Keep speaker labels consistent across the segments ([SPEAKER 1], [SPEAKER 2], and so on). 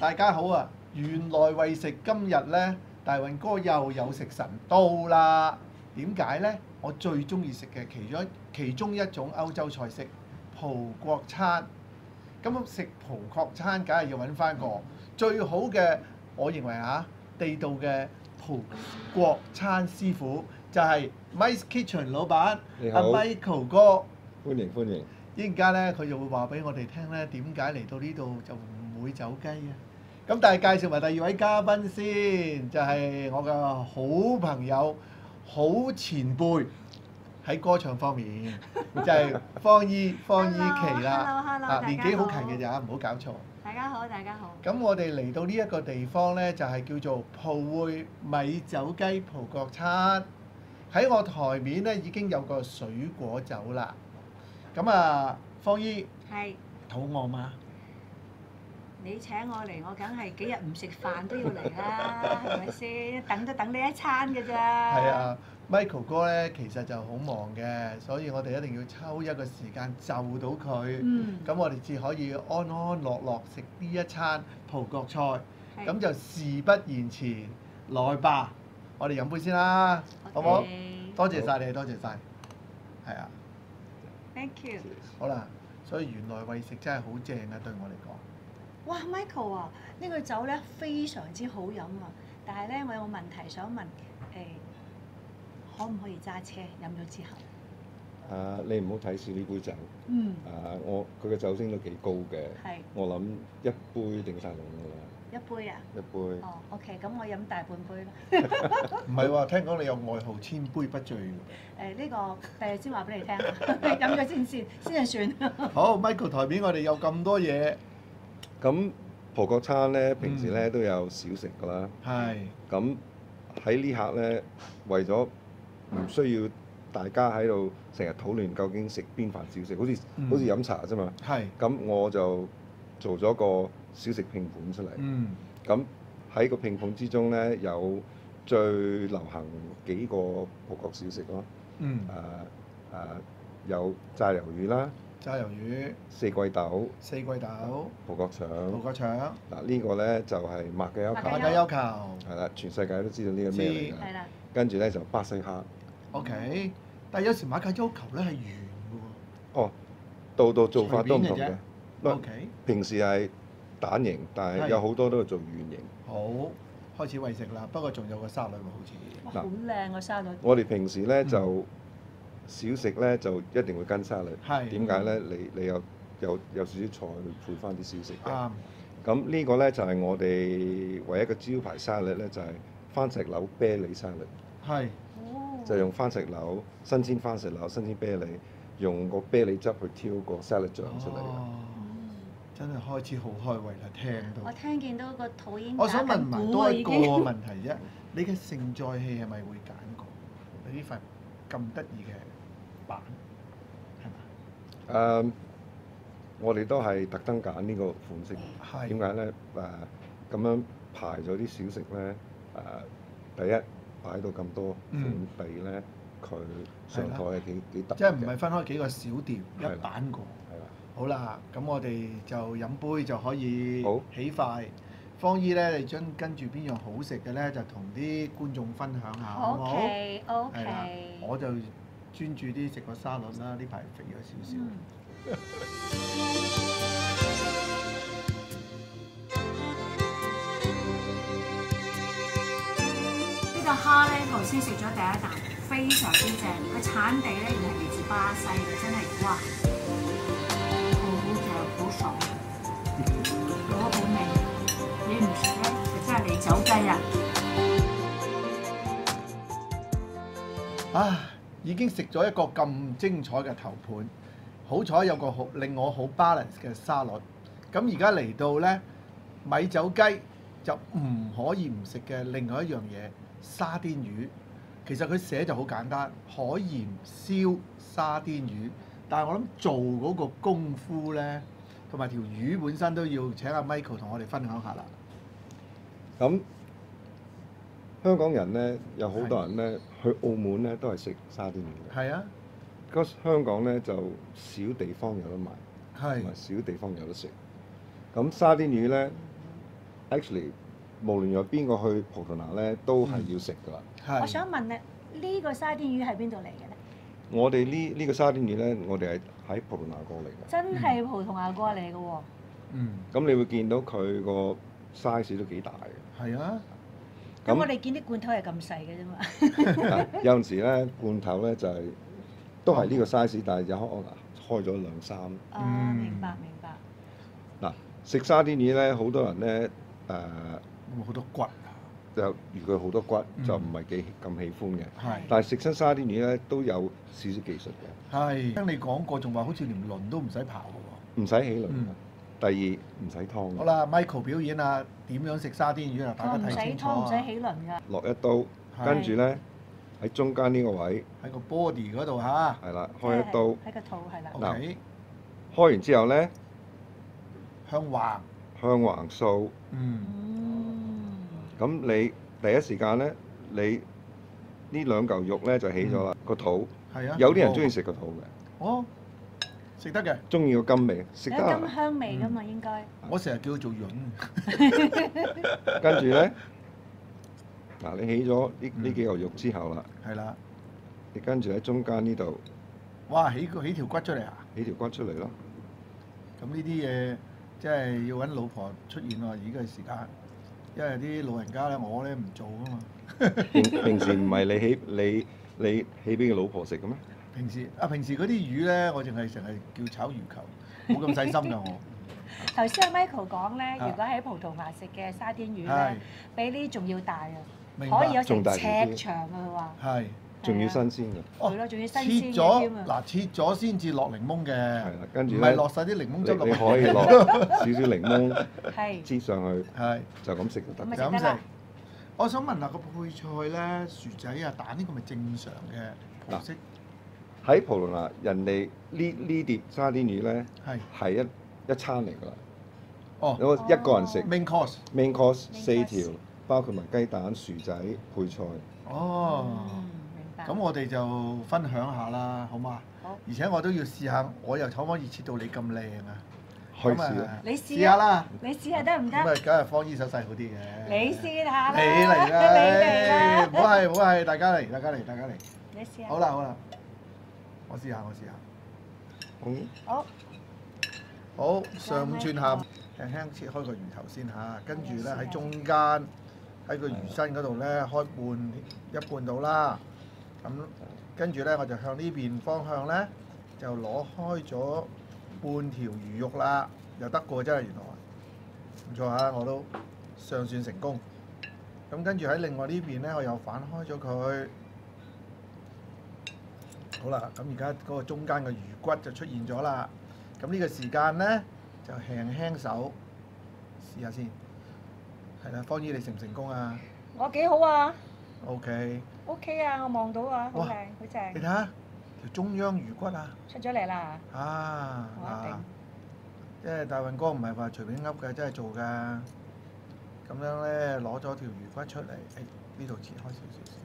[SPEAKER 1] 大家好啊！原來為食今日呢，大運哥又有食神到啦。點解呢？我最中意食嘅其中一種歐洲菜式葡國餐。咁食葡國餐，梗係要揾翻個最好嘅，我認為地道嘅葡國餐師傅，就係 Mike's Kitchen 老闆阿 Michael 哥。
[SPEAKER 2] 歡迎歡迎。
[SPEAKER 1] 一陣間咧，佢就會話俾我哋聽咧，點解嚟到呢度就唔會走雞啊？咁但係介紹埋第二位嘉賓先，就係我嘅好朋友、好前輩喺歌唱方面，就係方依琪啦。年紀好近嘅咋，唔好搞錯。
[SPEAKER 3] 大家好，大家好。
[SPEAKER 1] 咁我哋嚟到呢一個地方咧，就係叫做葡匯米酒雞葡國餐。喺我台面咧已經有個水果酒啦。咁啊，方姨，
[SPEAKER 3] 係
[SPEAKER 1] 肚餓嗎？
[SPEAKER 3] 你請我嚟，我梗係幾日唔食飯都要嚟啦，係咪先？等都等你一餐嘅咋。
[SPEAKER 1] 係啊 ，Michael 哥咧其實就好忙嘅，所以我哋一定要抽一個時間就到佢。咁我哋至可以安安樂樂食呢一餐葡國菜。咁就事不宜遲，來吧！我哋飲杯先啦，好唔好？多謝晒你，多謝晒。係啊。
[SPEAKER 3] Thank you。
[SPEAKER 1] 好啦，所以原來為食真係好正啊，對我嚟講。
[SPEAKER 3] 哇 ，Michael 啊，呢個酒咧非常之好飲啊！但係咧，我有個問題想問，可唔可以揸車飲咗之後？
[SPEAKER 2] 你唔好睇少呢杯酒。佢嘅酒精都幾高嘅。
[SPEAKER 3] 係。
[SPEAKER 2] 我諗一杯定晒籠㗎啦。
[SPEAKER 3] 一杯啊？
[SPEAKER 2] 一杯。
[SPEAKER 3] 哦，OK，咁我飲大半杯啦。
[SPEAKER 1] 唔係喎，聽講你有外號千杯不醉喎。
[SPEAKER 3] 呢個第日先話俾你聽，你飲咗先就算。
[SPEAKER 1] 好 ，Michael 台面我哋有咁多嘢。
[SPEAKER 2] 咁葡國餐咧，平時咧都有小食㗎啦。
[SPEAKER 1] 係。
[SPEAKER 2] 咁喺呢刻咧，為咗唔需要大家喺度成日討論究竟食邊飯小食，好似飲茶啫嘛。
[SPEAKER 1] 係。
[SPEAKER 2] 咁我就做咗個小食拼盤出嚟。咁喺個拼盤之中咧，有最流行幾個葡國小食咯。有炸魷魚啦。
[SPEAKER 1] 炸魷魚。
[SPEAKER 2] 四季豆。葡國腸。嗱呢個咧就係麥雞優球。係啦，全世界都知道呢個咩嚟㗎。
[SPEAKER 3] 係啦。
[SPEAKER 2] 跟住咧就巴西蝦。
[SPEAKER 1] OK，但係有時馬雞優球咧係圓嘅喎。
[SPEAKER 2] 哦，度做法都唔同嘅。
[SPEAKER 1] OK。
[SPEAKER 2] 平時係蛋形，但係有好多都係做圓形。
[SPEAKER 1] 好，開始餵食啦。不過仲有個沙律喎，好似。
[SPEAKER 3] 哇，好靚個沙律。
[SPEAKER 2] 我哋平時咧就小食咧就一定會跟沙律。
[SPEAKER 1] 係。
[SPEAKER 2] 點解咧？你有少少菜去配翻啲小食嘅。
[SPEAKER 1] 啱。
[SPEAKER 2] 咁呢個咧就係我哋唯一嘅招牌沙律咧，就係番石榴啤梨沙律。
[SPEAKER 1] 係。
[SPEAKER 2] 就用番石榴、新鮮番石榴、新鮮啤梨，用個啤梨汁去挑個沙律醬出嚟。
[SPEAKER 1] 真係開始好開胃啦，聽到。
[SPEAKER 3] 我聽見到個肚已經
[SPEAKER 1] 我想問埋多一個問題啫，你嘅承載器係咪會揀過？你呢塊咁得意嘅板係嘛？
[SPEAKER 2] 我哋都係特登揀呢個款式。
[SPEAKER 1] 係。
[SPEAKER 2] 點解咧？咁樣排咗啲小食咧，第一擺到咁多款，第二咧佢上台係幾特別嘅。
[SPEAKER 1] 即係唔係分開幾個小碟一板過？
[SPEAKER 2] 係啦。
[SPEAKER 1] 好啦，咁我哋就飲杯就可以起筷。方姨咧，你將跟住邊樣好食嘅咧，就同啲觀眾分享下，好唔好？
[SPEAKER 3] OK。
[SPEAKER 1] 係啦，我就專注啲食個沙律啦，呢排肥咗少少。
[SPEAKER 3] 呢個蝦咧，頭先食咗第一啖，非常之正。佢產地咧原係嚟自巴西嘅，真係哇！好爽，好味。你唔食咧，就真係嚟走雞啦！
[SPEAKER 1] 已經食咗一個咁精彩嘅頭盤，好彩有個令我好 balance 嘅沙律。咁而家嚟到咧米酒雞就唔可以唔食嘅另外一樣嘢，沙甸魚。其實佢寫就好簡單，海鹽燒沙甸魚。但係我諗做嗰個功夫咧，同埋條魚本身都要請阿 Michael 同我哋分享下啦。
[SPEAKER 2] 咁香港人咧有好多人咧去澳門咧都係食沙甸魚嘅。
[SPEAKER 1] 係啊。
[SPEAKER 2] 嗰香港咧就少地方有得賣，
[SPEAKER 1] 同
[SPEAKER 2] 埋少地方有得食。咁沙甸魚咧 actually 無論有邊個去葡萄牙咧，都係要食㗎啦。
[SPEAKER 3] 我
[SPEAKER 1] 係
[SPEAKER 3] 想問咧，呢個沙甸魚係邊度嚟嘅咧？
[SPEAKER 2] 我哋呢個沙甸魚咧，我哋係喺葡萄牙過嚟嘅。
[SPEAKER 3] 真係葡萄牙過嚟嘅喎。
[SPEAKER 2] 咁你會見到佢個 size 都幾大嘅。
[SPEAKER 1] 係啊，
[SPEAKER 3] 咁我哋見啲罐頭係咁細嘅啫嘛。
[SPEAKER 2] 有陣時咧，罐頭咧就係都係呢個 size，但係有可能開咗兩三。
[SPEAKER 3] 哦，明白明白。
[SPEAKER 2] 嗱，食沙甸魚咧，好多人咧
[SPEAKER 1] 會好多骨啊。
[SPEAKER 2] 就如佢好多骨，就唔係幾咁喜歡嘅。
[SPEAKER 1] 係。
[SPEAKER 2] 但係食親沙甸魚咧，都有少少技術嘅。
[SPEAKER 1] 係。聽你講過，仲話好似連輪都唔使刨嘅喎。
[SPEAKER 2] 唔使起輪。第二唔使湯。
[SPEAKER 1] 好啦，Michael 表演啊，點樣食沙甸魚啊？大家睇清楚啊！
[SPEAKER 3] 唔使起輪㗎。
[SPEAKER 2] 落一刀，跟住咧喺中間呢個位。
[SPEAKER 1] 喺個 body 嗰度嚇。
[SPEAKER 2] 係啦，開一刀。
[SPEAKER 3] 喺個肚係啦。
[SPEAKER 1] 嗱，
[SPEAKER 2] 開完之後咧，
[SPEAKER 1] 向橫。
[SPEAKER 2] 向橫掃。咁你第一時間咧，你呢兩嚿肉咧就起咗啦，個肚。
[SPEAKER 1] 係啊。
[SPEAKER 2] 有啲人中意食個肚嘅。
[SPEAKER 1] 哦，食得嘅。
[SPEAKER 2] 中意個甘味，食得。
[SPEAKER 3] 有甘香味㗎嘛，應該。
[SPEAKER 1] 我成日叫佢做潤。
[SPEAKER 2] 跟住咧，嗱你起咗呢幾嚿肉之後啦。
[SPEAKER 1] 係啦。
[SPEAKER 2] 你跟住喺中間呢度。
[SPEAKER 1] 哇！起條骨出嚟啊！
[SPEAKER 2] 起條骨出嚟咯。
[SPEAKER 1] 咁呢啲嘢即係要揾老婆出現喎，而家嘅時間。因為啲老人家咧，我咧唔做啊嘛。
[SPEAKER 2] 平時唔係你起俾個老婆食嘅咩？
[SPEAKER 1] 平時嗰啲魚咧，我淨係成日叫炒魚球，冇咁細心㗎我。
[SPEAKER 3] 頭先阿 Michael 講咧，如果喺葡萄牙食嘅沙甸魚咧，比呢仲要大啊，可以有成尺長啊！佢話。係。
[SPEAKER 2] 仲要新鮮㗎。
[SPEAKER 3] 係咯，仲要新鮮
[SPEAKER 1] 嘅添啊！嗱，切咗先至落檸檬嘅。係
[SPEAKER 2] 啦，跟住
[SPEAKER 1] 唔係落晒啲檸檬汁落。
[SPEAKER 2] 你可以落少少檸檬，擠上去，
[SPEAKER 1] 係
[SPEAKER 2] 就咁食就得。
[SPEAKER 1] 咁食。我想問下個配菜咧，薯仔啊蛋呢個咪正常嘅葡式？
[SPEAKER 2] 喺葡萄牙，人哋呢碟沙甸魚咧係一餐嚟㗎啦。
[SPEAKER 1] 哦。
[SPEAKER 2] 一個人食。
[SPEAKER 1] Main course。
[SPEAKER 2] Main course 4條，包括埋雞蛋、薯仔、配菜。
[SPEAKER 1] 哦。咁我哋就分享下啦，好嘛？好。而且我都要試下，我又可唔可以切到你咁靚啊？
[SPEAKER 2] 可以試啊！
[SPEAKER 3] 你試
[SPEAKER 1] 下啦！
[SPEAKER 3] 你試下得唔得？
[SPEAKER 1] 咁啊，梗係方醫手勢好啲嘅。
[SPEAKER 3] 你試下啦！
[SPEAKER 1] 你嚟啦！唔好係，大家嚟。
[SPEAKER 3] 你試下。
[SPEAKER 1] 好啦，我試下。
[SPEAKER 3] 好。
[SPEAKER 1] 好，上五寸下，輕輕切開個魚頭先嚇，跟住咧喺中間喺個魚身嗰度咧開一半到啦。咁跟住咧，我就向呢邊方向咧，就攞開咗半條魚肉啦，又得過真係原來，唔錯嚇，我都尚算成功。咁跟住喺另外呢邊咧，我又反開咗佢。好啦，咁而家嗰個中間嘅魚骨就出現咗啦。咁呢個時間咧，就輕手試下先。係啦，方姨你成唔成功啊？
[SPEAKER 3] 我幾好啊！
[SPEAKER 1] OK
[SPEAKER 3] 啊，我望到啊，好靚，好正。
[SPEAKER 1] 你睇下條中央魚骨啊！
[SPEAKER 3] 出咗嚟啦！
[SPEAKER 1] 啊嗱，即係大運哥唔係話隨便噏嘅，真係做㗎。咁樣咧攞咗條魚骨出嚟，呢度切開少少先。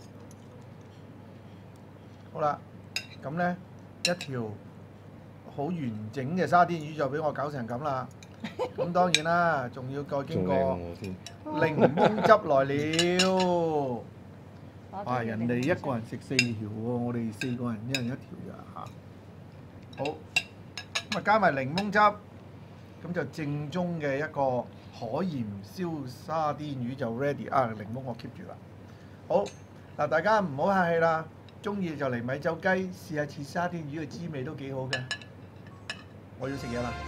[SPEAKER 1] 好啦，咁咧一條好完整嘅沙甸魚就俾我搞成咁啦。咁當然啦，仲要再經過檸檬汁來了。哇！人哋一個人食4條喎，我哋4個人一人1條咋嚇。好，咁啊加埋檸檬汁，咁就正宗嘅一個海鹽燒沙甸魚就 ready 啊！檸檬我 keep 住啦。好嗱，大家唔好客氣啦，中意就嚟米酒雞試下切沙甸魚嘅滋味都幾好嘅。我要食嘢啦。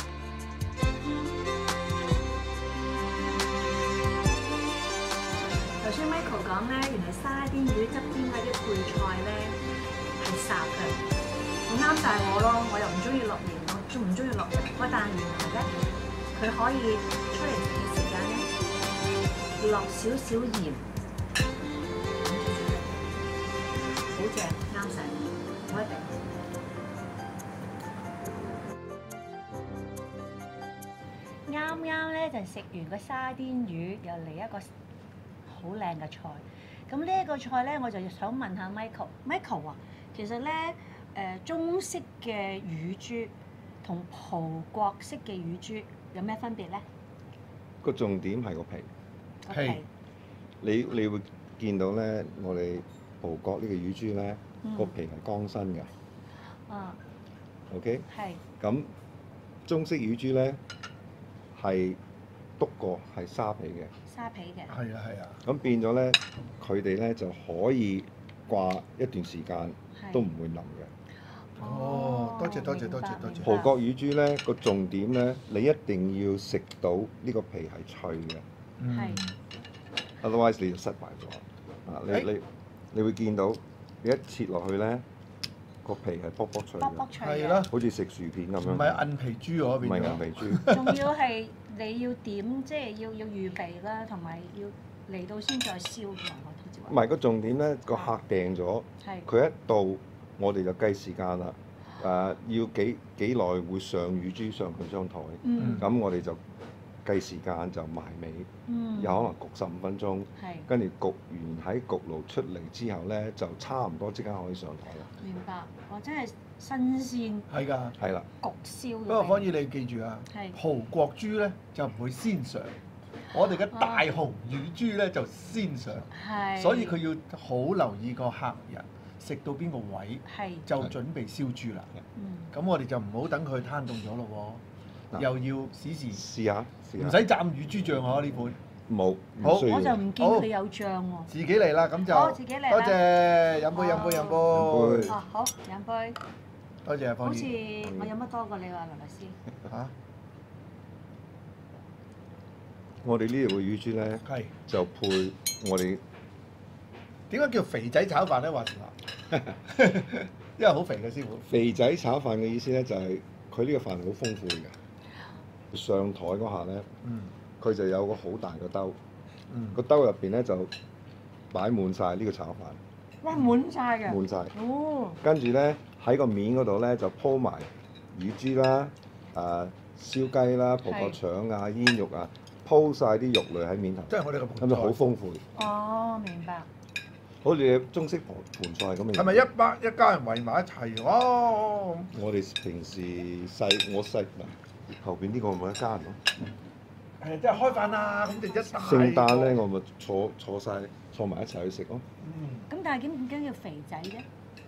[SPEAKER 3] 頭先 Michael 講咧，原來沙甸魚側邊嗰啲配菜咧係烚嘅，好啱晒我咯。我又唔中意落鹽，我中唔中意落油？但係原來咧，佢可以出嚟食嘅時間咧，落少少鹽，好正，啱晒，我一定。啱咧就食完個沙甸魚，又嚟一個好靚嘅菜。咁呢一個菜咧，我就想問下 Michael 啊，其實咧中式嘅乳豬同葡國式嘅乳豬有咩分別咧？
[SPEAKER 2] 個重點係個皮。
[SPEAKER 1] 係
[SPEAKER 2] 你會見到咧，我哋葡國呢個乳豬咧，個
[SPEAKER 3] 嗯
[SPEAKER 2] 皮係乾身嘅。
[SPEAKER 3] 啊
[SPEAKER 2] OK，
[SPEAKER 3] 係
[SPEAKER 2] 咁中式乳豬咧係篤過係沙皮嘅。
[SPEAKER 3] 沙皮嘅，
[SPEAKER 1] 係啊係啊，
[SPEAKER 2] 咁變咗咧，佢哋咧就可以掛一段時間
[SPEAKER 3] 係
[SPEAKER 2] 都唔會腍嘅。
[SPEAKER 1] 哦多謝多謝
[SPEAKER 3] 明白
[SPEAKER 1] 多謝多謝
[SPEAKER 3] 明白
[SPEAKER 2] 葡國乳豬咧個重點咧，你一定要食到呢個皮係脆嘅
[SPEAKER 3] 係
[SPEAKER 2] ，otherwise 你就失敗咗。啊，
[SPEAKER 1] 誒
[SPEAKER 2] 你會見到你一切落去咧，個皮係卜卜脆
[SPEAKER 3] 卜卜
[SPEAKER 2] 嘅，
[SPEAKER 3] 脆嘅
[SPEAKER 1] 係啦，
[SPEAKER 2] 好似食薯片咁樣。
[SPEAKER 1] 唔係銀皮豬嗰
[SPEAKER 2] 唔係
[SPEAKER 1] 邊
[SPEAKER 2] 銀皮豬。
[SPEAKER 3] 仲要係你要點，即係要預備啦，同埋要嚟到先再燒㗎，我好似話。
[SPEAKER 2] 唔係個重點咧，個客訂咗，
[SPEAKER 3] 係
[SPEAKER 2] 佢一到我哋就計時間啦。要幾耐會上乳豬上佢張台，
[SPEAKER 3] 嗯
[SPEAKER 2] 咁我哋就計時間就埋尾，
[SPEAKER 3] 嗯
[SPEAKER 2] 有可能焗15分鐘，
[SPEAKER 3] 係
[SPEAKER 2] 跟住焗完喺焗爐出嚟之後咧，就差唔多即刻可以上台啦。
[SPEAKER 3] 明白，我真係新鮮
[SPEAKER 1] 係㗎。
[SPEAKER 2] 係啦，
[SPEAKER 3] 焗燒嘅。
[SPEAKER 1] 不過方姨你記住啊
[SPEAKER 3] 係，
[SPEAKER 1] 葡國豬咧就唔會先上，我哋嘅大紅乳豬咧就先上，
[SPEAKER 3] 係，
[SPEAKER 1] 所以佢要好留意個客人食到邊個位
[SPEAKER 3] 係
[SPEAKER 1] 就準備燒豬啦。
[SPEAKER 3] 嗯
[SPEAKER 1] 咁我哋就唔好等佢攤凍咗咯喎，
[SPEAKER 2] 嗱
[SPEAKER 1] 又要試試，
[SPEAKER 2] 試下試
[SPEAKER 1] 唔
[SPEAKER 2] 下。
[SPEAKER 1] 使蘸乳豬醬啊呢款，
[SPEAKER 2] 冇，
[SPEAKER 1] 好
[SPEAKER 2] 唔需要。
[SPEAKER 3] 我就唔見佢有醬喎。
[SPEAKER 1] 自己嚟啦咁就。
[SPEAKER 3] 好自己嚟啦
[SPEAKER 1] 多謝，飲杯飲杯飲杯。
[SPEAKER 2] 杯
[SPEAKER 3] 哦，好飲杯，
[SPEAKER 1] 多謝啊方
[SPEAKER 3] 好似
[SPEAKER 1] 姨。
[SPEAKER 3] 我飲得多過你話羅律師。
[SPEAKER 1] 嚇，
[SPEAKER 2] 我哋呢度嘅乳豬咧，
[SPEAKER 1] 係
[SPEAKER 2] 就配我哋
[SPEAKER 1] 點解叫肥仔炒飯咧？話時話，因為好肥嘅師傅。
[SPEAKER 2] 肥仔炒飯嘅意思咧，就係佢呢個飯好豐富嘅。上台嗰下咧，
[SPEAKER 1] 嗯
[SPEAKER 2] 佢就有個好大個兜，
[SPEAKER 1] 嗯
[SPEAKER 2] 個兜入邊咧就擺滿晒呢個炒飯，
[SPEAKER 3] 哇，滿晒嘅。
[SPEAKER 2] 滿晒。
[SPEAKER 3] 哦，
[SPEAKER 2] 跟住咧喺個面嗰度咧就鋪埋乳豬啦、燒雞啦、葡國腸啊、煙肉啊，鋪晒啲肉類喺面頭，
[SPEAKER 1] 即係我哋嘅
[SPEAKER 2] 咁
[SPEAKER 1] 盤菜。
[SPEAKER 2] 就好豐富。
[SPEAKER 3] 哦，明白。
[SPEAKER 2] 好似中式盤菜咁嘅。
[SPEAKER 1] 係咪一家人圍埋一齊？哦，
[SPEAKER 2] 我哋平時我細嗱後邊呢個咪一家人咯。
[SPEAKER 1] 係即係開飯啦，咁就一大。
[SPEAKER 2] 聖誕咧，我咪坐埋一齊去食咯。
[SPEAKER 1] 嗯，
[SPEAKER 3] 咁但係點解叫肥仔啫？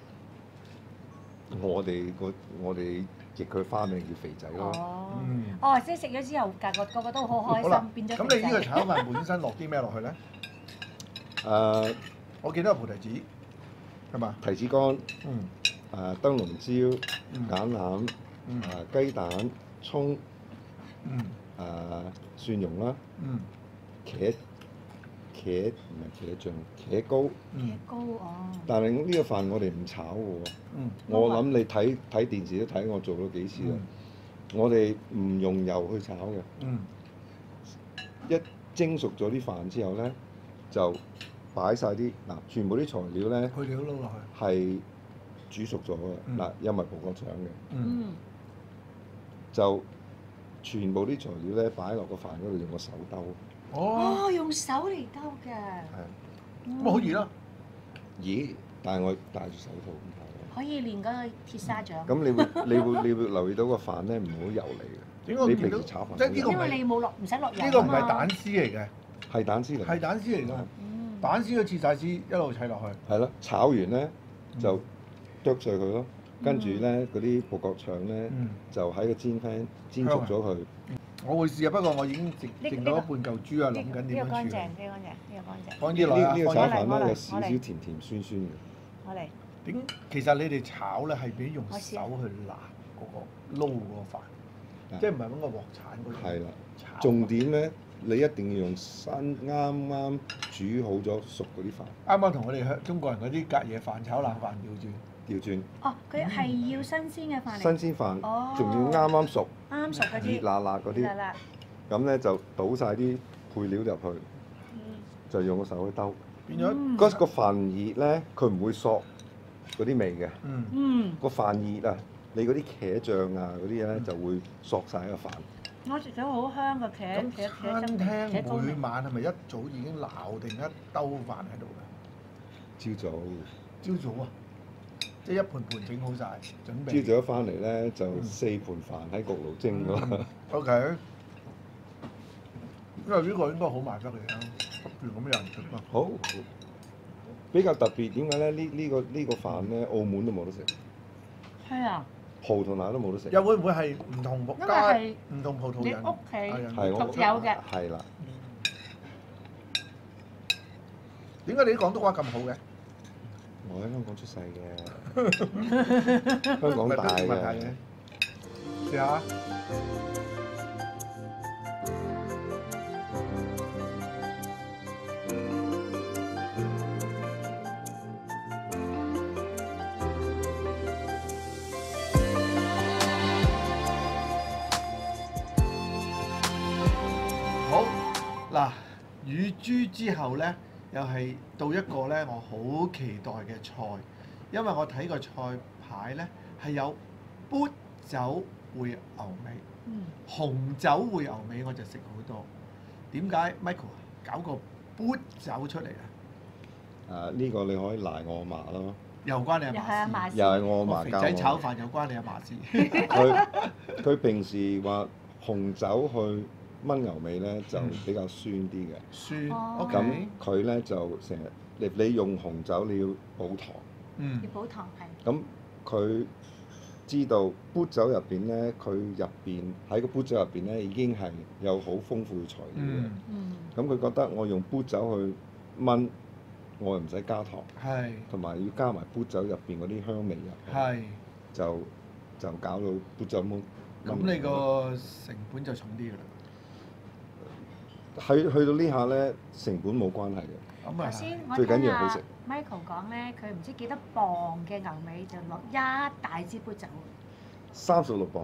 [SPEAKER 2] 我哋譯佢花名叫肥仔咯。
[SPEAKER 3] 哦，
[SPEAKER 1] 嗯
[SPEAKER 3] 哦，即係食咗之後，個個都好開
[SPEAKER 1] 好啦
[SPEAKER 3] 心，變咗
[SPEAKER 1] 咁
[SPEAKER 3] 肥仔。
[SPEAKER 1] 你呢個炒飯本身落啲咩落去咧？
[SPEAKER 2] 誒
[SPEAKER 1] 我見到有菩提子，係嘛？
[SPEAKER 2] 提子乾、
[SPEAKER 1] 嗯
[SPEAKER 2] 燈籠椒、
[SPEAKER 1] 嗯
[SPEAKER 2] 橄欖、
[SPEAKER 1] 嗯
[SPEAKER 2] 雞蛋、葱、
[SPEAKER 1] 嗯
[SPEAKER 2] 蒜蓉啦、
[SPEAKER 1] 嗯
[SPEAKER 2] 茄唔係茄醬，茄膏。
[SPEAKER 1] 嗯
[SPEAKER 3] 茄膏哦。
[SPEAKER 2] 但係呢個飯我哋唔炒嘅喎。
[SPEAKER 1] 嗯
[SPEAKER 2] 我諗你睇電視都睇我做咗幾次啦。我哋唔用油去炒嘅。
[SPEAKER 1] 嗯
[SPEAKER 2] 一蒸熟咗啲飯之後咧，就擺晒啲全部啲材料咧
[SPEAKER 1] 配料撈落去。
[SPEAKER 2] 係煮熟咗嘅。
[SPEAKER 1] 嗯
[SPEAKER 2] 有埋葡國腸嘅，
[SPEAKER 1] 嗯
[SPEAKER 3] 嗯。
[SPEAKER 2] 就全部啲材料咧擺落個飯嗰度，用個手兜。
[SPEAKER 1] 哦，
[SPEAKER 3] 哦，用手嚟兜嘅。
[SPEAKER 2] 係。
[SPEAKER 1] 咁好易啦。
[SPEAKER 2] 咦？但係我戴住手套咁
[SPEAKER 3] 可以練嗰個鐵砂掌。
[SPEAKER 2] 睇。咁你會留意到個飯咧唔好油膩嘅。你
[SPEAKER 1] 點解我見到
[SPEAKER 2] 平時炒飯
[SPEAKER 1] 即係呢個
[SPEAKER 3] 因為你冇落唔使落油
[SPEAKER 1] 呢個唔係
[SPEAKER 3] 啊嘛
[SPEAKER 1] 蛋絲嚟嘅，
[SPEAKER 2] 係蛋絲嚟。
[SPEAKER 1] 係蛋絲嚟㗎。
[SPEAKER 3] 嗯。
[SPEAKER 1] 蛋絲都切晒絲，一路砌落去。
[SPEAKER 2] 係咯，炒完咧
[SPEAKER 1] 嗯
[SPEAKER 2] 就剁碎佢咯，跟住咧嗰啲葡國腸咧
[SPEAKER 1] 嗯，
[SPEAKER 2] 就喺個煎 pan 煎熟咗佢。
[SPEAKER 1] 我會試啊，不過我已經
[SPEAKER 3] 呢
[SPEAKER 1] 剩到一半嚿豬啊，諗緊點樣處理。
[SPEAKER 3] 呢個乾淨，呢個乾淨，呢個乾淨。
[SPEAKER 1] 放啲來啊，
[SPEAKER 2] 呢個
[SPEAKER 1] 放啲
[SPEAKER 2] 炒飯咧有
[SPEAKER 3] 我嚟
[SPEAKER 2] 少少甜甜酸酸嘅。
[SPEAKER 3] 我嚟。
[SPEAKER 1] 點？其實你哋炒咧係俾用手
[SPEAKER 3] 我試下
[SPEAKER 1] 去揦嗰個撈嗰個飯，即係唔係揾個鑊鏟嗰種。
[SPEAKER 2] 係啦，
[SPEAKER 1] 炒
[SPEAKER 2] 重點咧你一定要用新啱啱煮好咗熟嗰啲飯，
[SPEAKER 1] 啱啱同我哋中國人嗰啲隔夜飯炒冷飯調轉。
[SPEAKER 2] 調轉
[SPEAKER 3] 哦，佢係要新鮮嘅飯嚟。
[SPEAKER 2] 新鮮飯，
[SPEAKER 3] 哦
[SPEAKER 2] 仲要啱啱熟、
[SPEAKER 3] 啱熟嗰
[SPEAKER 2] 熱
[SPEAKER 3] 啲。
[SPEAKER 2] 辣辣嗰啲，
[SPEAKER 3] 辣辣。
[SPEAKER 2] 咁咧就倒晒啲配料入去，
[SPEAKER 3] 嗯
[SPEAKER 2] 就用個手去兜。
[SPEAKER 1] 變咗
[SPEAKER 3] 嗯
[SPEAKER 2] 嗰個飯熱咧，佢唔會索嗰啲味嘅。
[SPEAKER 1] 嗯
[SPEAKER 3] 嗯，
[SPEAKER 2] 個飯熱啊，你嗰啲茄醬啊嗰啲咧就會索晒個飯。
[SPEAKER 3] 我食咗好香嘅茄
[SPEAKER 1] 咁餐廳每晚係咪一早已經鬧定一兜飯喺度㗎？
[SPEAKER 2] 朝早，
[SPEAKER 1] 朝早啊，即係一盤盤整好晒，準備。
[SPEAKER 2] 朝早一翻嚟咧就4盤飯喺焗爐蒸咯。
[SPEAKER 1] OK。 因為呢個應該好賣得嘅，不如咁有人食嘛。
[SPEAKER 2] 好，比較特別點解咧？呢個飯咧，澳門都冇得食，
[SPEAKER 3] 係啊，
[SPEAKER 2] 葡萄牙都冇得食。
[SPEAKER 1] 又會唔會係唔同
[SPEAKER 3] 因為
[SPEAKER 1] 家
[SPEAKER 3] 係
[SPEAKER 1] 唔同葡萄
[SPEAKER 3] 你
[SPEAKER 1] 人？
[SPEAKER 3] 屋企
[SPEAKER 2] 係我
[SPEAKER 3] 獨有嘅。
[SPEAKER 2] 係啦，
[SPEAKER 1] 點解你啲廣東話咁好嘅？
[SPEAKER 2] 我喺香港出世嘅，香港大嘅。
[SPEAKER 1] 試下。好嗱，乳豬之後咧，又係到一個咧我好期待嘅菜，因為我睇個菜牌咧係有砵酒燴牛尾，紅酒燴牛尾我就食好多。點解 Michael 搞個砵酒出嚟啊？
[SPEAKER 2] 呢個你可以賴我阿嫲咯，
[SPEAKER 1] 又關你阿
[SPEAKER 3] 又係阿
[SPEAKER 1] 嫲事，
[SPEAKER 3] 嫲事
[SPEAKER 2] 又係我阿
[SPEAKER 1] 肥
[SPEAKER 2] 嫲教
[SPEAKER 1] 仔炒
[SPEAKER 2] 我。
[SPEAKER 1] 飯又關你阿嫲事。
[SPEAKER 2] 佢平時話紅酒去炆牛尾咧就比較酸啲嘅，
[SPEAKER 1] 酸
[SPEAKER 3] 哦
[SPEAKER 2] 咁
[SPEAKER 1] ，OK，
[SPEAKER 2] 佢咧就成日你用紅酒你要補糖，
[SPEAKER 1] 嗯
[SPEAKER 3] 要補糖係。
[SPEAKER 2] 咁佢知道砵酒入邊咧，佢入邊喺個砵酒入邊咧已經係有好豐富嘅材料嘅。
[SPEAKER 1] 嗯，
[SPEAKER 3] 嗯。
[SPEAKER 2] 咁佢覺得我用砵酒去炆，我又唔使加糖，
[SPEAKER 1] 係
[SPEAKER 2] 同埋要加埋砵酒入邊嗰啲香味入去，
[SPEAKER 1] 係。
[SPEAKER 2] 就搞到砵酒燜。
[SPEAKER 1] 咁你個成本就重啲㗎啦。
[SPEAKER 2] 去到呢下咧，成本冇關係嘅。
[SPEAKER 1] 咁啊，
[SPEAKER 3] 頭先我
[SPEAKER 2] 最緊
[SPEAKER 3] 聽阿
[SPEAKER 2] 要好食
[SPEAKER 3] Michael 講咧，佢唔知幾多磅嘅牛尾就落一大支砵酒。
[SPEAKER 2] 36磅，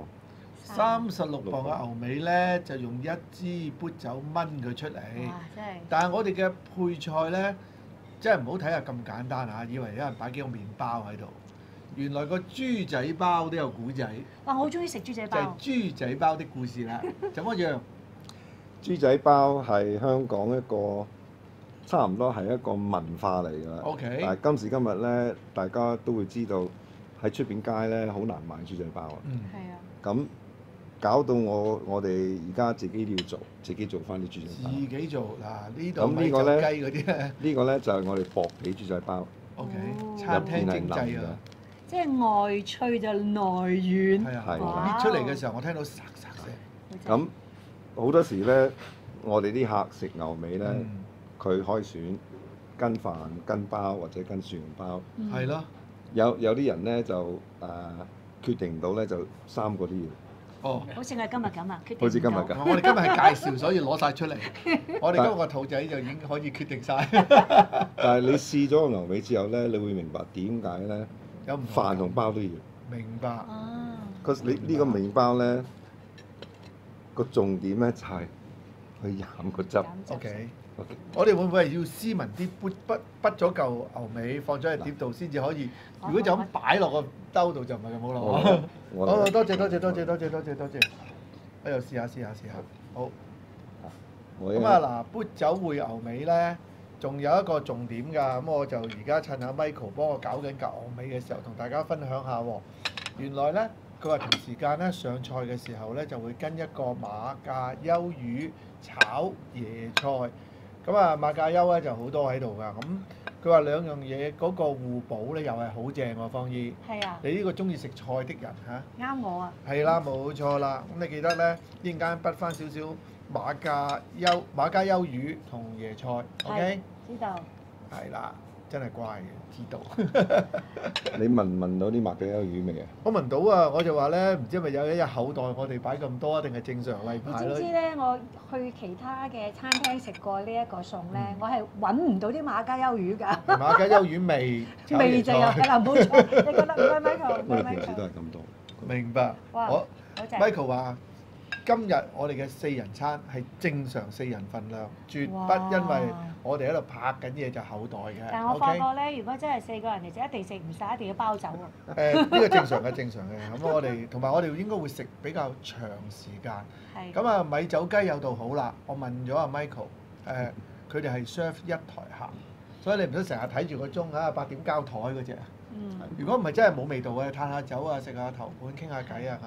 [SPEAKER 1] 36磅嘅牛尾咧，就用一支砵酒炆佢出嚟。
[SPEAKER 3] 哇！真係
[SPEAKER 1] 但係我哋嘅配菜咧，真係唔好睇下咁簡單嚇，以為有人擺幾個麵包喺度。原來個豬仔包都有古仔，
[SPEAKER 3] 哇！我好中意食豬仔
[SPEAKER 1] 就係
[SPEAKER 3] 包。
[SPEAKER 1] 豬仔包的故事啦。怎麼樣？
[SPEAKER 2] 豬仔包係香港一個差唔多係一個文化嚟㗎啦。
[SPEAKER 1] OK
[SPEAKER 2] 但係今時今日咧，大家都會知道喺出邊街咧好難買豬仔包啊。
[SPEAKER 1] 嗯，
[SPEAKER 3] 係啊。
[SPEAKER 2] 咁搞到我哋而家自己都要做，自己做翻啲豬仔包。
[SPEAKER 1] 自己做嗱，呢度
[SPEAKER 2] 咁
[SPEAKER 1] 米酒
[SPEAKER 2] 呢個呢
[SPEAKER 1] 雞嗰啲咧
[SPEAKER 2] 呢個咧就係我哋薄皮豬仔包，
[SPEAKER 1] ，OK，
[SPEAKER 3] 哦
[SPEAKER 1] 餐廳
[SPEAKER 2] 入邊係
[SPEAKER 1] 精製
[SPEAKER 2] 腍
[SPEAKER 1] 啊，
[SPEAKER 3] 即係外脆就內軟。
[SPEAKER 1] 係啊，
[SPEAKER 2] 係
[SPEAKER 1] 搣出嚟嘅時候，我聽到沙沙聲。
[SPEAKER 2] 咁好多時咧，我哋啲客食牛尾咧，
[SPEAKER 1] 嗯，
[SPEAKER 2] 佢可以選跟飯、跟包或者跟蒜蓉包。
[SPEAKER 3] 嗯
[SPEAKER 1] 係咯，
[SPEAKER 2] 有啲人咧就決定唔到咧，就三個都要。
[SPEAKER 1] 哦。
[SPEAKER 3] 好似我今日咁啊，決定
[SPEAKER 2] 好似今日
[SPEAKER 3] 唔到
[SPEAKER 2] 咁
[SPEAKER 1] 我哋今日係介紹，所以攞晒出嚟。我哋今日個肚仔就已經可以決定晒。
[SPEAKER 2] 但係你試咗個牛尾之後咧，你會明白點解咧
[SPEAKER 1] 有唔同
[SPEAKER 2] 飯同包都要。
[SPEAKER 1] 明白。
[SPEAKER 3] 啊，
[SPEAKER 2] 你呢個麵包咧個重點咧就係去飲個汁。
[SPEAKER 3] 減汁
[SPEAKER 1] OK，
[SPEAKER 2] OK
[SPEAKER 1] 我哋會唔會係要斯文啲，滗咗嚿牛尾放咗喺碟度先至可以？如果就咁擺落個兜度就唔係咁好啦。
[SPEAKER 2] 我
[SPEAKER 1] 好，多謝多謝多謝多謝多謝多謝。我又試下試下試下。好。
[SPEAKER 2] 我
[SPEAKER 1] 咁啊嗱，砵酒燴牛尾咧，仲有一個重點㗎。咁我就而家趁阿 Michael 幫我搞緊嚿牛尾嘅時候，同大家分享下喎。原來咧，佢話同時間咧上菜嘅時候咧，就會跟一個馬價魷魚炒椰菜。咁啊，馬價魷咧就好多喺度㗎。咁佢話兩樣嘢嗰個互補咧，又係好正喎，方姨。
[SPEAKER 3] 係啊，
[SPEAKER 1] 你呢個中意食菜的人嚇？
[SPEAKER 3] 啱我啊。
[SPEAKER 1] 係啦，冇錯啦。咁你記得咧，一陣間滗翻少少馬價魷魚同椰菜，OK？
[SPEAKER 3] 知道。
[SPEAKER 1] 係啦，真係乖嘅，知道。
[SPEAKER 2] 你聞唔聞到啲麥記魷魚味啊？
[SPEAKER 1] 我聞到啊，我就話咧，唔知係咪有一日口袋我哋擺咁多，定係正常例
[SPEAKER 3] 你
[SPEAKER 1] 牌咯？
[SPEAKER 3] 知唔知咧？我去其他嘅餐廳食過呢一個餸咧，
[SPEAKER 1] 嗯
[SPEAKER 3] 我係揾唔到啲馬家魷魚㗎。
[SPEAKER 1] 馬價魷魚味，炒
[SPEAKER 3] 味
[SPEAKER 1] 椰菜。
[SPEAKER 3] 就有係啦，冇錯。你覺得唔該 Michael，唔該
[SPEAKER 2] 我哋平時都
[SPEAKER 3] Michael。
[SPEAKER 2] 係咁多。
[SPEAKER 1] 明白。
[SPEAKER 3] 哇
[SPEAKER 1] 我
[SPEAKER 3] 好正。
[SPEAKER 1] Michael 話：今日我哋嘅四人餐係正常四人份量，絕不因為我哋喺度拍緊嘢就口袋嘅。
[SPEAKER 3] 但係我發
[SPEAKER 1] OK？
[SPEAKER 3] 覺咧，如果真係4個人嚟就一定食唔晒，一定要包走啊。
[SPEAKER 1] 呢個正常嘅，正常嘅。咁我哋同埋我哋應該會食比較長時間。
[SPEAKER 3] 係。
[SPEAKER 1] 咁啊，米酒雞有道好啦。我問咗阿 Michael，佢哋係 serve 一台客，所以你唔使成日睇住個鐘啊，8點交台嗰只。
[SPEAKER 3] 嗯。
[SPEAKER 1] 如果唔係真係冇味道嘅，嘆下酒啊，食下頭盤，傾下偈啊咁。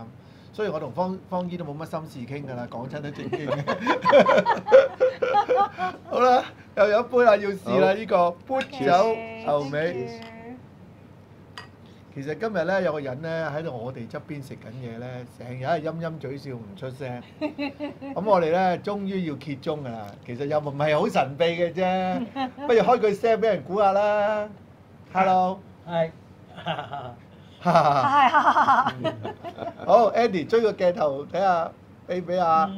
[SPEAKER 1] 所以我同方姨都冇乜心事傾㗎啦，講親都正經嘅。好啦，又有一杯啦，要試啦呢個砵酒牛尾。其實今日咧有個人咧喺度我哋側邊食緊嘢咧，成日係陰陰嘴笑唔出聲。咁我哋咧終於要揭盅㗎啦。其實又唔係好神秘嘅啫，不如開句聲俾人估下啦。Hello，
[SPEAKER 4] 係。
[SPEAKER 1] 好 ，Andy 追個鏡頭睇下，俾下。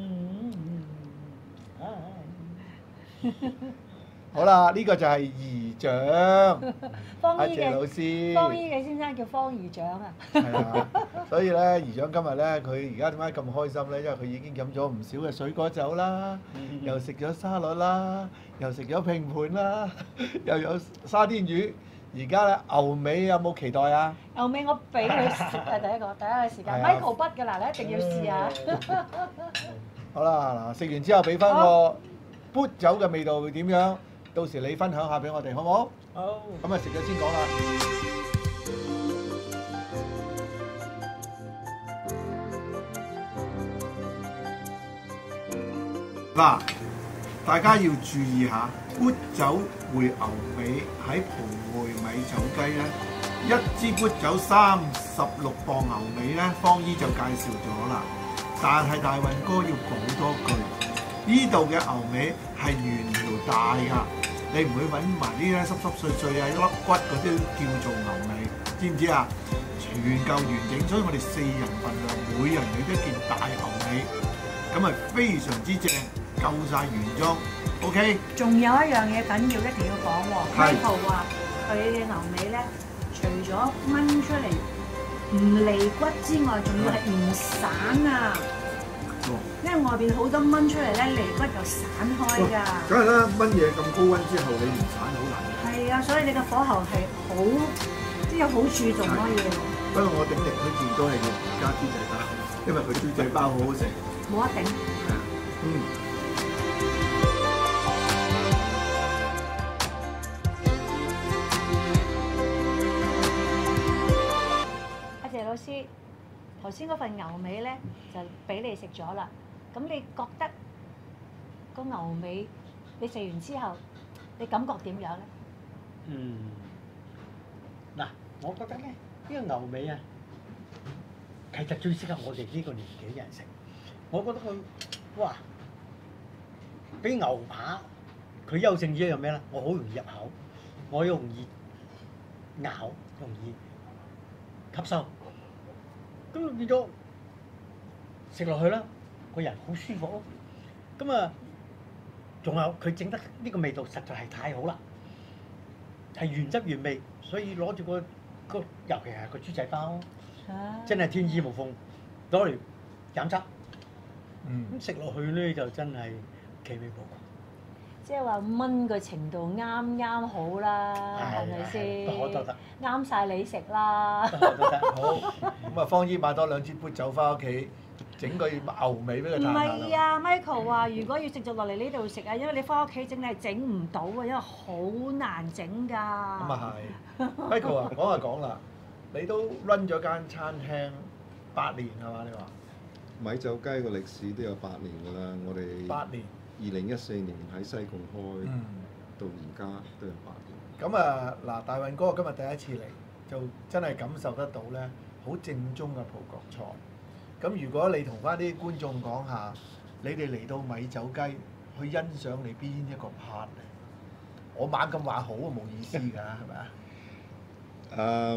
[SPEAKER 1] 好啦，呢個就係姨丈，阿謝老師。
[SPEAKER 3] 方姨嘅先生叫方姨丈啊。
[SPEAKER 1] 係啊，所以咧，姨丈今日咧，佢而家點解咁開心咧？因為佢已經飲咗唔少嘅水果酒啦，又食咗沙律啦，又食咗拼盤啦，又有沙甸魚。而家咧牛尾有冇期待啊？
[SPEAKER 3] 牛尾我俾佢食啊！第一個時間，Michael 筆㗎啦，你一定要試下。
[SPEAKER 1] 好啦，嗱，食完之後俾翻個砵酒嘅味道會點樣？到時你分享下俾我哋好唔好？
[SPEAKER 4] 好。
[SPEAKER 1] 咁啊，食咗先講啦。嗱，大家要注意下，砵酒燴牛尾喺蒲會米酒雞咧，一支砵酒36磅牛尾咧，方姨就介紹咗啦。但係大運哥要講多句，呢度嘅牛尾係原條大㗎，你唔會揾埋啲咧濕濕碎碎啊、一粒骨嗰啲叫做牛尾，知唔知啊？全嚿完整，所以我哋4人份量，每人有一件大牛尾，咁係非常之正，夠晒原裝。OK。
[SPEAKER 3] 仲有一樣嘢緊要，一定要講喎。
[SPEAKER 1] 係。
[SPEAKER 3] Michael 話佢嘅牛尾咧，除咗炆出嚟唔離骨之外，仲要係唔散啊！因為外邊好多炆出嚟咧，離骨又散開㗎。
[SPEAKER 1] 梗係啦，炆嘢咁高溫之後，你唔散好難。
[SPEAKER 3] 係啊，所以你嘅火候係好，即係有好處仲可以。
[SPEAKER 1] 不過我頂力佢最多係要加豬仔包，因為佢豬仔包好好食。
[SPEAKER 3] 冇得頂。
[SPEAKER 1] 係啊，
[SPEAKER 3] 阿謝老師，頭先嗰份牛尾咧就俾你食咗啦。咁你覺得個牛尾你食完之後，你感覺點樣咧？
[SPEAKER 4] 嗱，我覺得咧，呢個牛尾啊，其實最適合我哋呢個年紀人食。我覺得佢，哇，比牛扒佢優勝於一樣咩咧？我好容易入口，我容易咬，容易吸收。咁變咗食落去啦，個人好舒服咯。咁啊，仲有佢整得呢個味道實在係太好啦，係原汁原味，所以攞住個尤其係個豬仔包，真係天衣無縫，攞嚟飲汁。咁食落去咧就真係奇味無窮。
[SPEAKER 3] 即係話炆嘅程度啱啱好啦，係咪先？
[SPEAKER 4] 不可多得。
[SPEAKER 3] 啱晒你食啦。
[SPEAKER 4] 不可多得。
[SPEAKER 1] 好。咁啊，方姨買多2支砵酒翻屋企，整個牛尾俾佢
[SPEAKER 3] 唔
[SPEAKER 1] 嘆下
[SPEAKER 3] 係啊 ，Michael 話如果要直接落嚟呢度食啊，因為你翻屋企整你係整唔到啊，因為好難整㗎。咁
[SPEAKER 1] 啊係，Michael 啊，講就講啦，你都 run 咗間餐廳8年係嘛？你話？
[SPEAKER 2] 米酒雞個歷史都有8年㗎啦，我哋
[SPEAKER 1] 8年
[SPEAKER 2] 2014年喺西貢開，到而家都有8年。
[SPEAKER 1] 咁啊嗱，大運哥今日第一次嚟，就真係感受得到咧，好正宗嘅葡國菜。咁如果你同翻啲觀眾講下，你哋嚟到米酒雞去欣賞你邊一個 part 咧？我猛咁話好啊，冇意思㗎，係咪啊？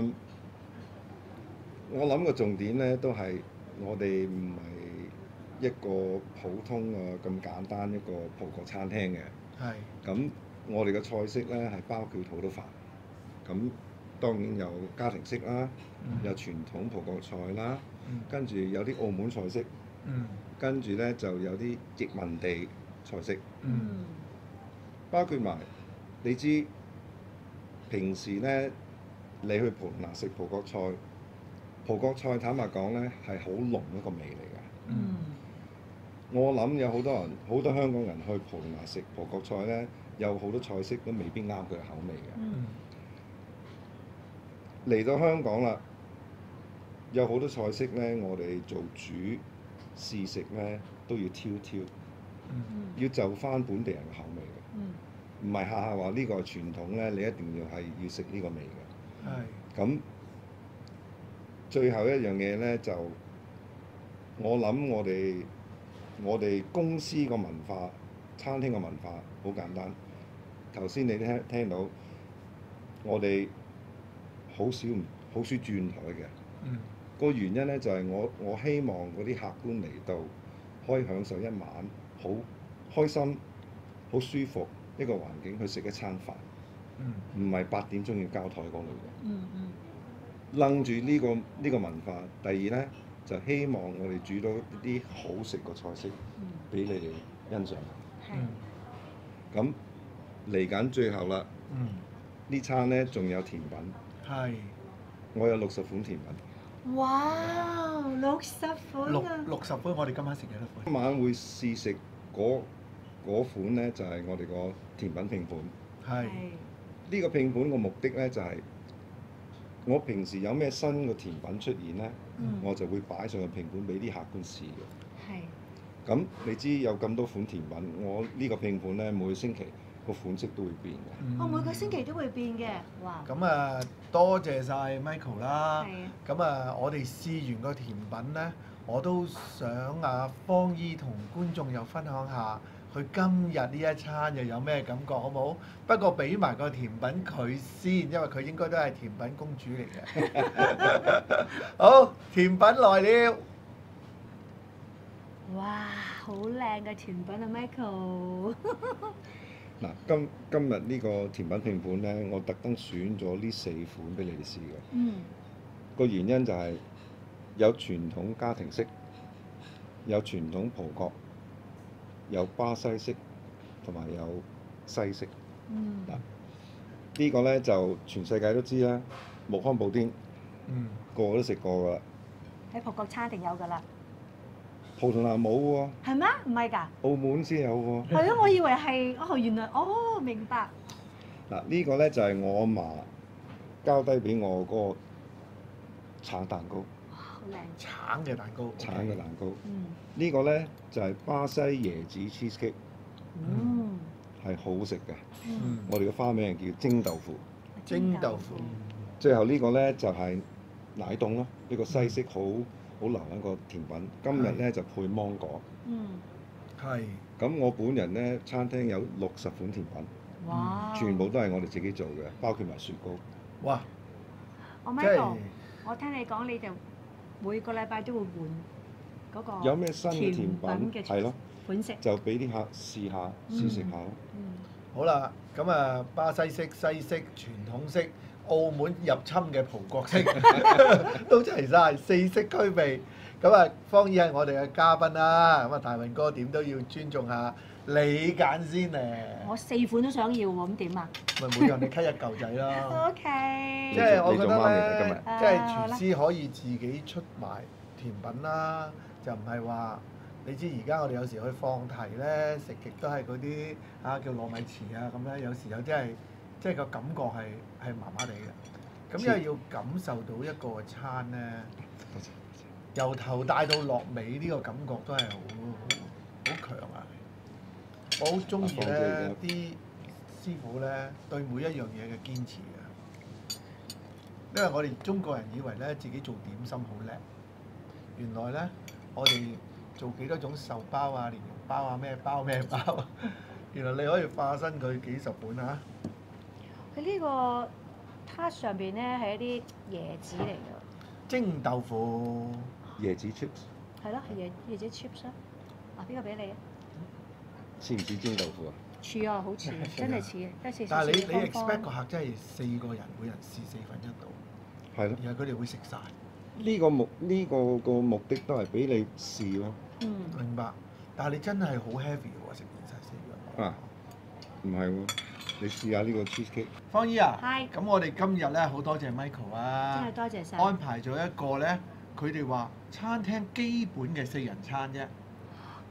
[SPEAKER 2] 我諗個重點咧都係我哋唔係一個普通咁簡單一個葡國餐廳嘅。
[SPEAKER 1] 係。
[SPEAKER 2] 咁我哋嘅菜式咧係包括好多飯。咁當然有家庭式啦，有傳統葡國菜啦，跟住有啲澳門菜式，跟住咧就有啲殖民地菜式，包括埋你知平時咧你去葡拿食葡國菜，葡國菜坦白講咧係好濃一個味嚟嘅。我諗有好多人，好多香港人去葡拿食葡國菜咧，有好多菜式都未必啱佢嘅口味嘅。嚟到香港啦， 有好多菜式咧，我哋做主試食咧都要挑，要就翻本地人嘅口味嘅，唔係下下話呢個係傳統咧，你一定要食呢個味嘅。
[SPEAKER 1] 係。
[SPEAKER 2] 咁最後一樣嘢咧，就我諗我哋公司個文化、餐廳個文化好簡單。頭先你聽到，我哋好少轉台嘅。個原因咧就係我希望嗰啲客官嚟到可以享受一晚好開心、好舒服一個環境去食一餐飯，唔係8點鐘要交台嗰類嘅。楞住呢個文化。第二咧就希望我哋煮到一啲好食嘅菜式俾你哋欣賞。咁嚟緊最後啦，呢餐咧仲有甜品。
[SPEAKER 1] 係。
[SPEAKER 2] 我有60款甜品。
[SPEAKER 3] 哇！60款啊
[SPEAKER 1] ！60款，我哋今晚食幾多款？
[SPEAKER 2] 今晚會試食嗰款咧，就係我哋個甜品拼盤。
[SPEAKER 1] 係。
[SPEAKER 2] 呢個拼盤個目的咧就係我平時有咩新嘅甜品出現咧，我就會擺上個拼盤俾啲客官試嘅。
[SPEAKER 3] 係。
[SPEAKER 2] 咁你知有咁多款甜品，我呢個拼盤咧每個星期個款式都會變嘅。
[SPEAKER 3] 我每個星期都會變嘅，哇！
[SPEAKER 1] 咁啊，多謝晒 Michael 啦。
[SPEAKER 3] 係啊。
[SPEAKER 1] 咁啊，我哋試完個甜品咧，我都想啊方姨同觀眾又分享下佢今日呢一餐又有咩感覺，好冇？不過俾埋個甜品佢先，因為佢應該都係甜品公主嚟嘅。好，甜品來了。
[SPEAKER 3] 哇！好靚嘅甜品啊，Michael。
[SPEAKER 2] 嗱，今日呢個甜品拼盤咧，我特登選咗呢4款俾你哋試嘅。個原因就係有傳統家庭式，有傳統葡國，有巴西式，同埋有西式。嗱，呢個咧就全世界都知啦，木糠布甸，個個都食過㗎啦。
[SPEAKER 3] 喺葡國餐一定有㗎啦。
[SPEAKER 2] 葡萄牙冇喎。
[SPEAKER 3] 係咩？唔係㗎。
[SPEAKER 2] 澳門先有喎。
[SPEAKER 3] 係咯，我以為係原來明白。
[SPEAKER 2] 嗱，呢個咧就係我阿嫲交低俾我嗰個橙蛋糕。
[SPEAKER 3] 哇！好靚。
[SPEAKER 1] 橙嘅蛋糕。
[SPEAKER 2] 橙嘅蛋糕。呢個咧就係巴西椰子 cheesecake。係好食嘅。我哋嘅花名係叫蒸豆腐。
[SPEAKER 1] 蒸豆腐。
[SPEAKER 2] 最後呢個咧就係奶凍咯，呢個西式好流行一個甜品。今日咧就配芒果。係。咁我本人咧餐廳有60款甜品。
[SPEAKER 3] 哇！
[SPEAKER 2] 全部都係我哋自己做嘅，包括埋雪糕。
[SPEAKER 1] 哇！
[SPEAKER 3] 我 Michael，我聽你講，你就每個禮拜都會換嗰個
[SPEAKER 2] 有咩新嘅甜品
[SPEAKER 3] 嘅
[SPEAKER 2] 係咯
[SPEAKER 3] 款式，
[SPEAKER 2] 就俾啲客試下試食下咯。
[SPEAKER 1] 好啦，咁啊，巴西式、西式、傳統式、澳門入侵嘅葡國式都齊晒，4式俱備。咁啊，方姨係我哋嘅嘉賓啦，咁啊，大運哥點都要尊重下你揀先咧。
[SPEAKER 3] 我4款都想要喎，咁點啊？
[SPEAKER 1] 咪每樣你揩一嚿仔咯。
[SPEAKER 3] OK。
[SPEAKER 1] 即係我覺得咧，
[SPEAKER 2] 今日
[SPEAKER 1] 即係廚師可以自己出埋甜品啦，就唔係話你知而家我哋有時去放題咧，食極都係嗰啲叫糯米糍啊咁咧，有時有啲係即係個感覺係麻麻地嘅。咁因為要感受到一個餐咧，由頭帶到落尾呢個感覺都係好強啊！我好中意咧啲師傅咧對每一樣嘢嘅堅持嘅，因為我哋中國人以為咧自己做點心好叻，原來咧我哋做幾多種壽包啊、蓮蓉包啊、咩包咩包啊，原來你可以化身佢幾十本啊！
[SPEAKER 3] 佢呢個撻上邊咧係一啲椰子嚟㗎，
[SPEAKER 1] 蒸豆腐。
[SPEAKER 2] 椰子 chips。
[SPEAKER 3] 係咯，係椰子 chips 啊！啊，邊個俾你啊？
[SPEAKER 2] 似唔似蒸豆腐啊？
[SPEAKER 3] 似啊，好似，真係似，一似
[SPEAKER 1] 但係你 expect 個客真係4個人，每人試1/4度，
[SPEAKER 2] 係咯。
[SPEAKER 1] 然後佢哋會食晒。
[SPEAKER 2] 呢個目的都係俾你試咯。
[SPEAKER 1] 明白。但係你真係好 heavy 喎，食完晒4樣。
[SPEAKER 2] 啊，唔係喎，你試下呢個 cheesecake。
[SPEAKER 1] 方姨啊，
[SPEAKER 3] 係。
[SPEAKER 1] 咁我哋今日咧好多謝 Michael 啊，
[SPEAKER 3] 真係多謝晒。
[SPEAKER 1] 安排咗一個咧，佢哋話餐廳基本嘅4人餐啫。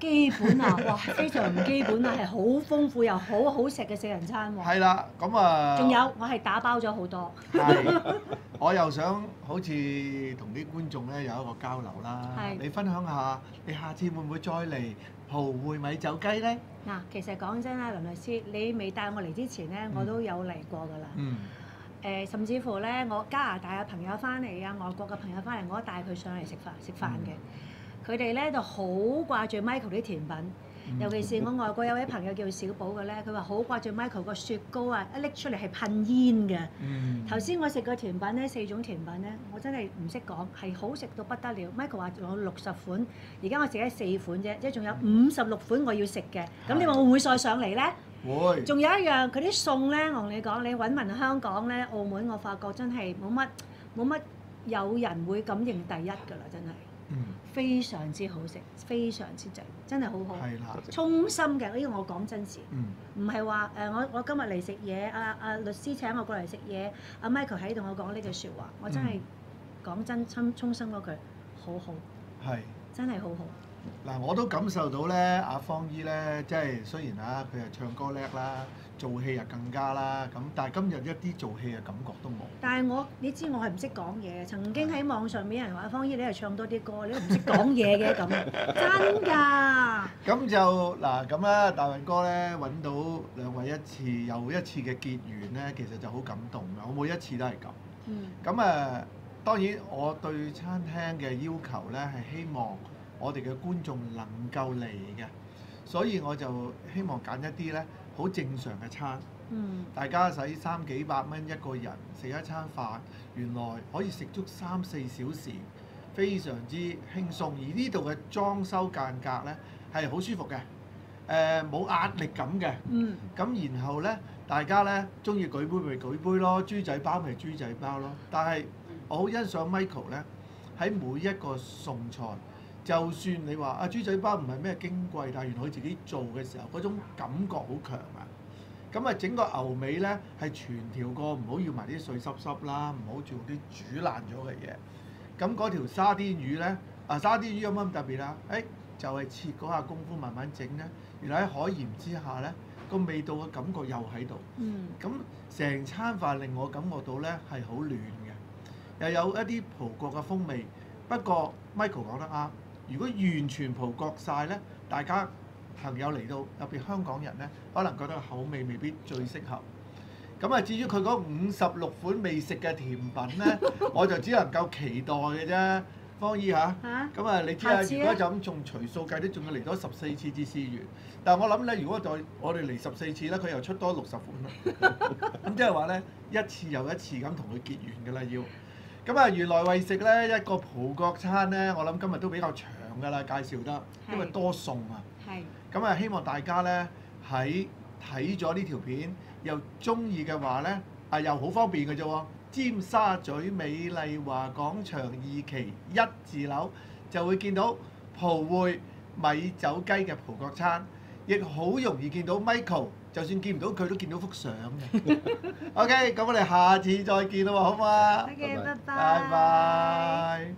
[SPEAKER 3] 基本啊，哇，非常唔基本啊，係好豐富又好好食嘅四人餐喎。
[SPEAKER 1] 係啦，咁啊，
[SPEAKER 3] 仲有我係打包咗好多。
[SPEAKER 1] 係，我又想好似同啲觀眾咧有一個交流啦。
[SPEAKER 3] 係
[SPEAKER 1] 你分享下，你下次會唔會再嚟蒲會米酒雞咧？
[SPEAKER 3] 嗱，其實講真啦，林律師，你未帶我嚟之前咧，我都有嚟過㗎啦。
[SPEAKER 1] 嗯。
[SPEAKER 3] 甚至乎咧，我加拿大嘅朋友翻嚟啊，外國嘅朋友翻嚟，我都帶佢上嚟食飯嘅。佢哋咧就好掛住 Michael 啲甜品，尤其是我外國有位朋友叫小寶嘅咧，佢話好掛住 Michael 個雪糕啊，一拎出嚟係噴煙嘅。頭先我食個甜品咧，4種甜品咧，我真係唔識講，係好食到不得了。Michael 話仲有60款，而家我食咗4款啫，即係仲有56款我要食嘅。咁你話會唔會再上嚟咧？
[SPEAKER 1] 會。
[SPEAKER 3] 仲有一樣，佢啲餸咧，我同你講，你揾問香港咧、澳門，我發覺真係冇乜有人會敢認第一㗎啦，真係。非常之好食，非常之正，真係好好。
[SPEAKER 1] 係啦。
[SPEAKER 3] 衷心嘅，呢個我講真事。唔係話我今日嚟食嘢，阿律師請我過嚟食嘢，阿 Michael 喺度我講呢句説話，我真係講真衷心嗰句，好好。係。真係好好。
[SPEAKER 1] 嗱，我都感受到咧，阿方姨咧，即係雖然啊，佢係唱歌叻啦，做戲又更加啦，咁但係今日一啲做戲嘅感覺都冇。
[SPEAKER 3] 但係你知我係唔識講嘢嘅，曾經喺網上面有人話阿方姨你係唱多啲歌，你都唔識講嘢嘅咁，真㗎。咁
[SPEAKER 1] 就嗱咁啦，大運哥咧揾到兩位一次又一次嘅結緣咧，其實就好感動嘅。我每一次都係咁。咁當然我對餐廳嘅要求咧係希望我哋嘅觀眾能夠嚟嘅，所以我就希望揀一啲咧好正常嘅餐。大家使300幾百蚊一個人食一餐飯，原來可以食足3-4小時，非常之輕鬆。而呢度嘅裝修間隔咧係好舒服嘅，冇壓力感嘅。咁然後咧，大家咧中意舉杯咪舉杯咯，豬仔包咪豬仔包咯。但係我好欣賞 Michael 咧喺每一個餸菜。就算你話啊豬仔包唔係咩矜貴，但係原來佢自己做嘅時候嗰種感覺好強啊！咁啊整個牛尾咧係全條過，唔好要埋啲碎濕濕啦，唔好做啲煮爛咗嘅嘢。咁嗰條沙甸魚咧，沙甸魚有乜咁特別啊？就係切嗰下功夫慢慢整咧，原來喺海鹽之下咧個味道嘅感覺又喺度。咁成餐飯令我感覺到咧係好暖嘅，又有一啲葡國嘅風味。不過 Michael 講得啱。如果完全葡國晒咧，大家朋友嚟到，特別香港人咧，可能覺得口味未必最適合。咁至於佢嗰56款未食嘅甜品咧，我就只能夠期待嘅啫。方姨嚇，你知如果就咁仲除數計，都仲要嚟多14次至試完。但係我諗咧，如果我哋嚟14次咧，佢又出多60款啦。咁即係話咧，一次又一次咁同佢結緣㗎啦要。原來為食咧一個葡國餐咧，我諗今日都比較長㗎啦，介紹得，因為多餸啊。希望大家咧喺睇咗呢條片又中意嘅話咧，又好方便嘅啫喎。尖沙咀美麗華廣場2期1字樓就會見到蒲會米酒雞嘅葡國餐，亦好容易見到 Michael。就算見唔到佢都見到幅相嘅。OK，咁我哋下次再見啦喎，好唔好啊？
[SPEAKER 3] 拜拜。
[SPEAKER 1] 拜拜。